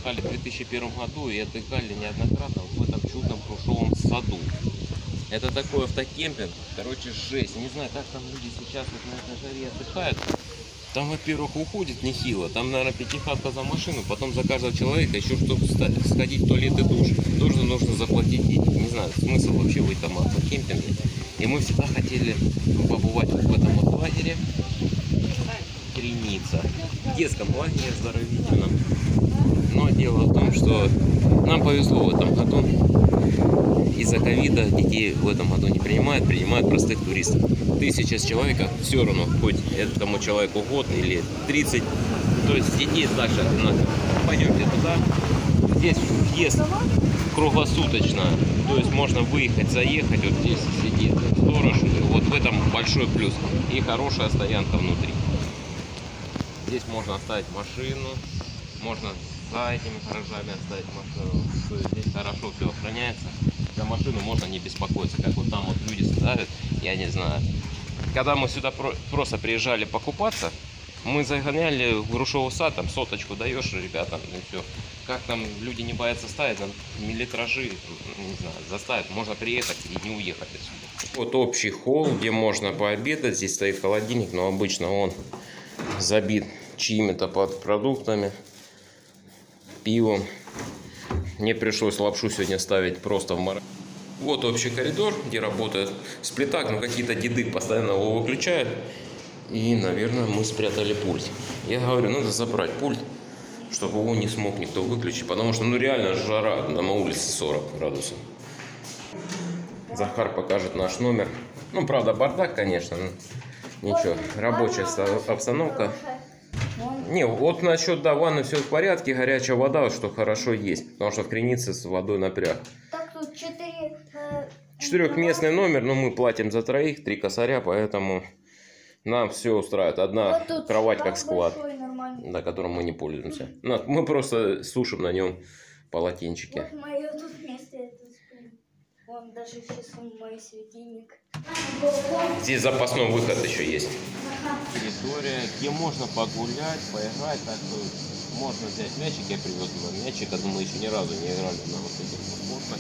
приехали в 2001 году и отдыхали неоднократно в этом чудном Крушовом саду. Это такой автокемпинг, короче, жесть. Не знаю, как там люди сейчас вот на этой жаре отдыхают. Там, во-первых, уходит нехило. Там, наверное, пятихатка за машину. Потом за каждого человека еще, чтобы сходить в туалет и душ, тоже нужно заплатить денег. Не знаю, смысл вообще в этом автокемпинге. И мы всегда хотели побывать вот в этом вот лагере. Креница. В детском лагере оздоровительном. Но дело в том, что нам повезло в этом году. Из-за ковида детей в этом году не принимают простых туристов. 1000 человек, все равно, хоть этому человеку год или 30, то есть детей также одинаково. Пойдемте туда. Здесь въезд круглосуточно, то есть можно выехать, заехать, вот здесь сидит сторож, вот в этом большой плюс. И хорошая стоянка внутри. Здесь можно оставить машину, можно за этими гаражами оставить машину. Здесь хорошо все охраняется. За машину можно не беспокоиться, как вот там вот люди ставят, я не знаю. Когда мы сюда просто приезжали покупаться, мы загоняли в Крушовый сад, там соточку даешь ребятам, и все. Как там люди не боятся ставить, там миллилитражи, не знаю, заставят, можно приехать и не уехать отсюда. Вот общий холл, где можно пообедать, здесь стоит холодильник, но обычно он забит чьими-то продуктами, пивом. Мне пришлось лапшу сегодня ставить просто в морозилку. Вот общий коридор, где работает сплитак, но какие-то деды постоянно его выключают. И, наверное, мы спрятали пульт. Я говорю, надо забрать пульт, чтобы его не смог никто выключить, потому что, ну, реально жара, на улице 40 градусов. Захар покажет наш номер. Ну, правда, бардак, конечно, но ничего. Рабочая обстановка. Не, вот насчет, да, ванны все в порядке, горячая вода, что хорошо есть, потому что в Кренице с водой напряг. Так, тут 4-местный номер, но мы платим за 3, 3 косаря, поэтому нам все устраивает. Одна вот кровать как склад, большой, на котором мы не пользуемся. Мы просто сушим на нем полотенчики. Вот мое тут место, я тут сплю. Вон даже сейчас мой светильник. Здесь запасной выход еще есть. Территория, где можно погулять, поиграть, так что можно взять мячик. Я привез два мячика, но мы еще ни разу не играли на вот этих спортах.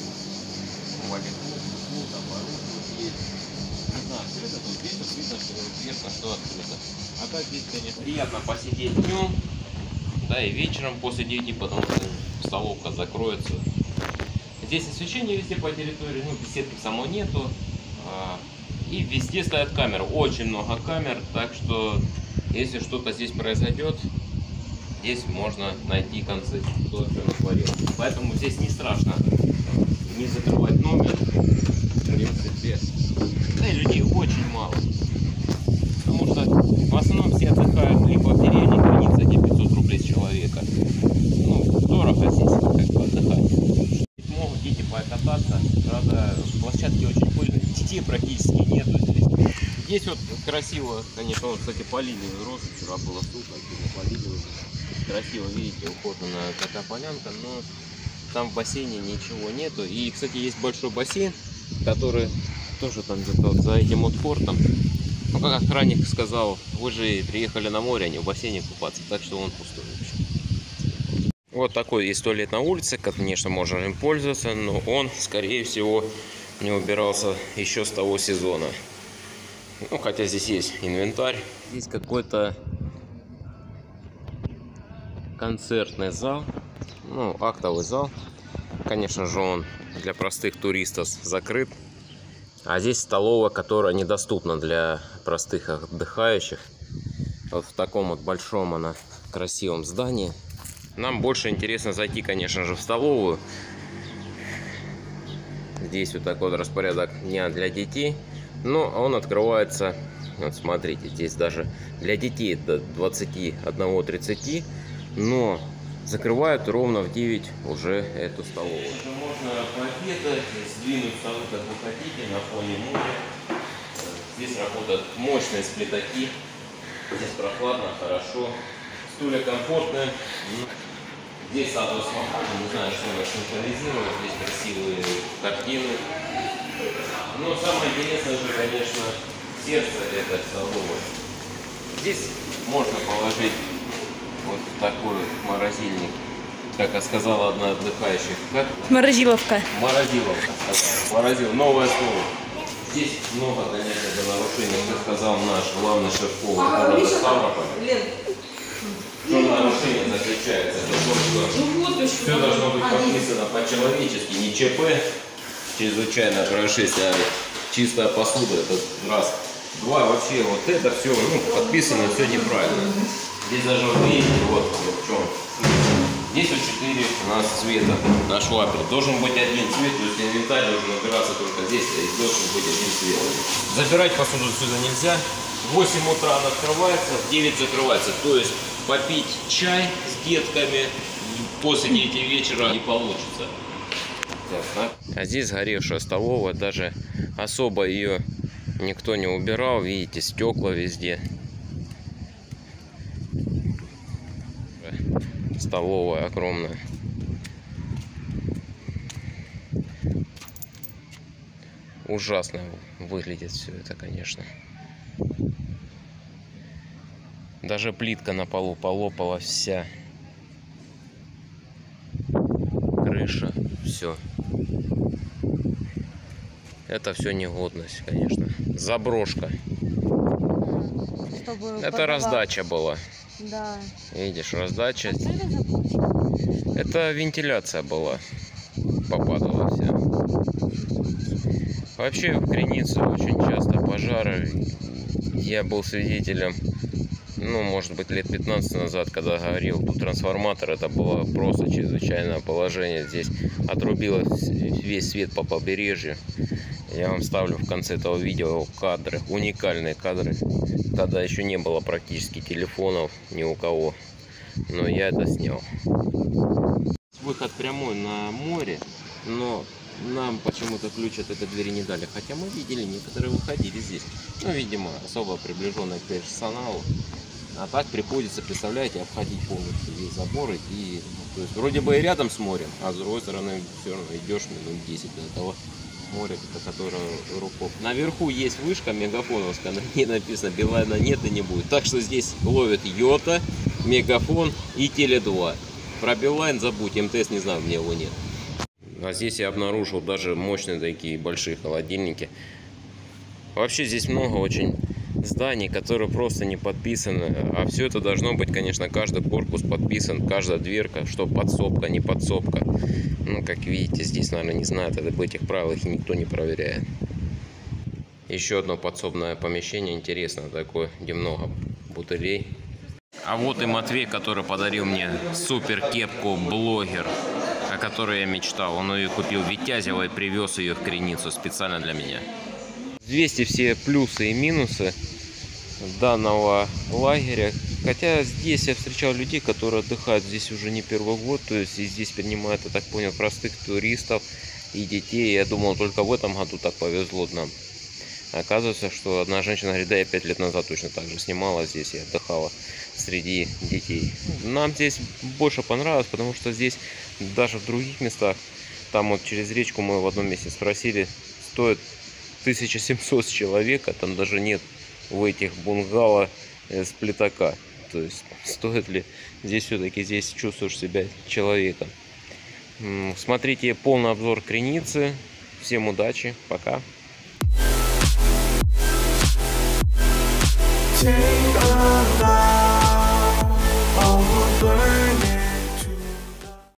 Не знаю, все это тут здесь вот видно, что интересно, что открыто. А так здесь, конечно, приятно посидеть днем, да, и вечером после 9, потому что столовка закроется. Здесь освещение везде по территории, ну, беседки самой нету. И везде стоят камеры, очень много камер, так что если что-то здесь произойдет, здесь можно найти концы, кто что натворил. Поэтому здесь не страшно не закрывать номер, в принципе. Да и людей очень мало, потому что в основном все отдыхают либо в деревне Креница, где 500 рублей с человека. Ну, дорого здесь как бы отдыхать. Могут дети покататься, правда, площадки очень пыльные, детей практически нету здесь. Здесь вот красиво, конечно, вот, кстати, полили роз, вчера было сухо, полили уже. Красиво, видите, ухоженная такая полянка, но там в бассейне ничего нету. И, кстати, есть большой бассейн, который тоже там где-то вот за этим вот фортом. Ну, как охранник сказал, вы же приехали на море, а не в бассейне купаться, так что он пустой вообще. Вот такой есть туалет на улице, конечно, можно им пользоваться, но он, скорее всего, не убирался еще с того сезона. Ну, хотя здесь есть инвентарь. Здесь какой-то концертный зал, ну, актовый зал. Конечно же, он для простых туристов закрыт. А здесь столовая, которая недоступна для простых отдыхающих. Вот в таком вот большом она красивом здании. Нам больше интересно зайти, конечно же, в столовую. Здесь вот такой вот распорядок дня для детей. Но он открывается, вот смотрите, здесь даже для детей до 21-30. Но закрывают ровно в 9 уже эту столовую. Можно пообедать, сдвинуть столы, как вы хотите, на фоне моря. Здесь работают мощные сплитаки. Здесь прохладно, хорошо. Стулья комфортные. Здесь саду спокойно, не знаю, что нас синхронизирует. Здесь красивые картины. Но самое интересное же, конечно, сердце этой столовой. Здесь можно положить вот такой морозильник Как сказала одна отдыхающая. Как? Морозиловка. Морозиловка. Морозил. Новое слово. Здесь много, конечно, нарушений, как сказал наш главный шеф-повар города Ставрополя. Что нарушение заключается? Это то, что все должно быть подписано по-человечески, не ЧП, чрезвычайное происшествие, а чистая посуда, это раз. Два, вообще, вот это все, подписано, все неправильно. Здесь даже вот видите, вот в чем. Здесь вот 4 у нас цвета на швабре. Должен быть один цвет, то есть инвентарь должен набираться только здесь, и должен быть один цвет. Забирать посуду сюда нельзя. В 8 утра она открывается, в 9 закрывается. То есть попить чай с детками после 9 вечера не получится. А здесь сгоревшая столовая, даже особо ее никто не убирал. Видите, стекла везде. Столовая огромная. Ужасно выглядит все это, конечно. Даже плитка на полу полопалась вся. Крыша, все. Это все негодность, конечно. Заброшка. Это раздача была. Да. Видишь, раздача. Это вентиляция была. Попадала вся. Вообще в Кринице очень часто пожары. Я был свидетелем, может быть, лет 15 назад, когда горел тут трансформатор. Это было просто чрезвычайное положение. Здесь отрубилось весь свет по побережью. Я вам ставлю в конце этого видео кадры, уникальные кадры. Тогда еще не было практически телефонов ни у кого, но я это снял. Выход прямой на море, но нам почему-то ключ от этой двери не дали. Хотя мы видели, некоторые выходили здесь. Видимо, особо приближенные к персоналу. А так приходится, представляете, обходить полностью весь забор. И, то есть, вроде бы и рядом с морем, а с другой стороны все равно идешь минут 10 до того моря, которое рукой. Наверху есть вышка мегафоновская, на ней написано Билайна нет и не будет. Так что здесь ловят Йота, Мегафон и Теле2. Про Билайн забудь, МТС не знаю, где его нет. А здесь я обнаружил даже мощные такие большие холодильники. Вообще здесь много очень зданий, которые просто не подписаны. А все это должно быть, конечно, каждый корпус подписан, каждая дверка, что подсобка, не подсобка. Как видите, здесь, наверное, не знают об этих правилах и никто не проверяет. Еще одно подсобное помещение, интересно такое, где много бутылей. А вот и Матвей, который подарил мне супер кепку блогер, о которой я мечтал. Он ее купил в Витязево и привез ее в Криницу специально для меня. 200 все плюсы и минусы данного лагеря. Хотя здесь я встречал людей, которые отдыхают здесь уже не первый год. То есть и здесь принимают, я так понял, простых туристов и детей. Я думал, только в этом году так повезло нам. Оказывается, что одна женщина говорит, да, я 5 лет назад точно так же снимала здесь и отдыхала среди детей. Нам здесь больше понравилось, потому что здесь даже в других местах, там вот через речку мы в одном месте спросили, стоит 1700 с человека, там даже нет в этих бунгало с плитака. То есть стоит ли здесь все-таки здесь чувствуешь себя человеком. Смотрите полный обзор Криницы. Всем удачи, пока.